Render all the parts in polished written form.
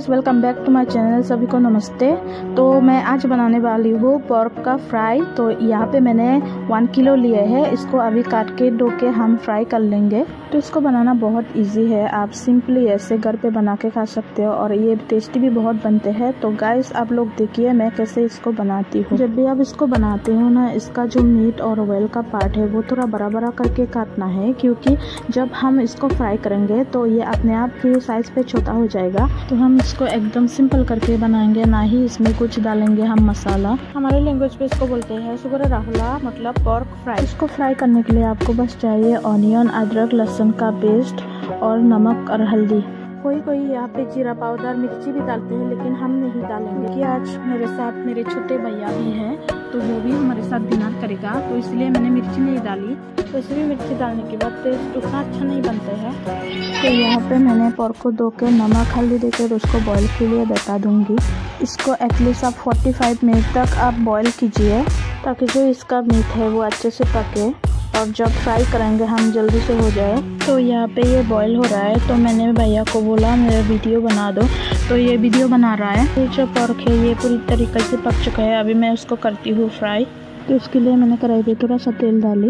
Guys, welcome back to my channel. सभी को नमस्ते। तो मैं आज बनाने वाली हूँ पोर्क का फ्राई। तो यहाँ पे मैंने 1 किलो लिए हैं। इसको अभी काट के धो के हम फ्राई कर लेंगे। तो इसको बनाना बहुत इजी है, आप सिंपली ऐसे घर पे बना के खा सकते हो और ये टेस्टी भी बहुत बनते हैं। तो गाइस आप लोग देखिए मैं कैसे इसको बनाती हूँ। जब भी आप इसको बनाते हो ना, इसका जो मीट और ऑयल का पार्ट है वो थोड़ा बड़ा बड़ा करके काटना है, क्योंकि जब हम इसको फ्राई करेंगे तो ये अपने आप फिर साइज पे छोटा हो जाएगा। तो हम इसको एकदम सिंपल करके बनाएंगे, ना ही इसमें कुछ डालेंगे हम मसाला। हमारे लैंग्वेज पे इसको बोलते हैं सुगर राहुला, मतलब पोर्क फ्राई। इसको फ्राई करने के लिए आपको बस चाहिए ऑनियन, अदरक, लहसुन का पेस्ट और नमक और हल्दी। कोई कोई यहाँ पे जीरा पाउडर, मिर्ची भी डालते हैं, लेकिन हम नहीं डालेंगे कि आज मेरे साथ मेरे छोटे भैया भी हैं, तो वो भी हमारे साथ डिनर करेगा, तो इसलिए मैंने मिर्ची नहीं डाली। तो इसमें मिर्ची डालने के बाद टेस्ट उतना अच्छा नहीं बनते हैं। तो यहाँ पे मैंने पोर्क को धो के नमक हल्दी देकर उसको बॉईल के लिए बता दूंगी। इसको एटलीस्ट आप 45 मिनट तक आप बॉईल कीजिए, ताकि जो इसका मीट है वो अच्छे से पके और जब फ्राई करेंगे हम जल्दी से हो जाए। तो यहाँ पे ये बॉईल हो रहा है, तो मैंने भैया को बोला मेरा वीडियो बना दो, तो ये वीडियो बना रहा है। ये जो पोर्क है ये पूरी तरीके से पक चुका है, अभी मैं उसको करती हूँ फ्राई। तो उसके लिए मैंने कढ़ाई पे थोड़ा सा तेल डाली।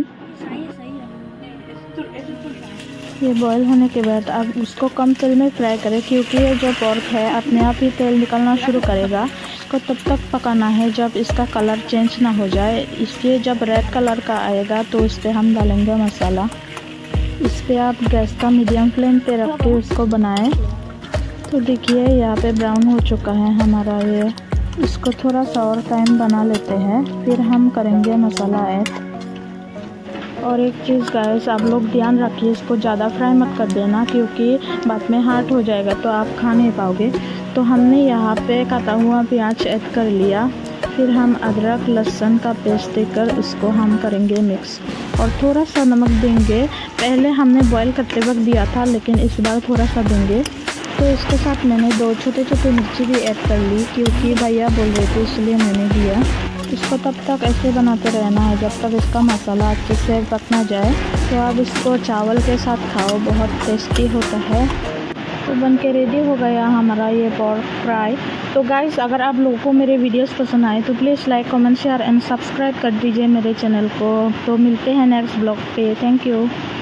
ये बॉईल होने के बाद आप उसको कम तेल में फ्राई करें, क्योंकि ये जो पोर्क है अपने आप ही तेल निकलना शुरू करेगा। इसको तब तक पकाना है जब इसका कलर चेंज ना हो जाए। इसलिए जब रेड कलर का आएगा तो इस पर हम डालेंगे मसाला। इस पर आप गैस का मीडियम फ्लेम पे रख के उसको बनाएं। तो देखिए यहाँ पे ब्राउन हो चुका है हमारा ये। इसको थोड़ा सा और टाइम बना लेते हैं, फिर हम करेंगे मसाला ऐड। और एक चीज़ गाइस, आप लोग ध्यान रखिए, इसको ज़्यादा फ्राई मत कर देना, क्योंकि बाद में हार्ड हो जाएगा तो आप खा नहीं पाओगे। तो हमने यहाँ पे काटा हुआ प्याज ऐड कर लिया, फिर हम अदरक लहसुन का पेस्ट देकर उसको हम करेंगे मिक्स और थोड़ा सा नमक देंगे। पहले हमने बॉईल करते वक्त दिया था, लेकिन इस बार थोड़ा सा देंगे। तो इसके साथ मैंने 2 छोटे छोटे मिर्ची भी ऐड कर ली, क्योंकि भैया बोल रहे थे इसलिए मैंने दिया। इसको तब तक ऐसे बनाते रहना है जब तक इसका मसाला अच्छे से पक ना जाए। तो अब इसको चावल के साथ खाओ, बहुत टेस्टी होता है। तो बन के रेडी हो गया हमारा ये पोर्क फ्राई। तो गाइस अगर आप लोगों को मेरे वीडियोस पसंद आए तो please like, comment, share and subscribe कर दीजिए मेरे चैनल को। तो मिलते हैं नेक्स्ट ब्लॉग पे। Thank you.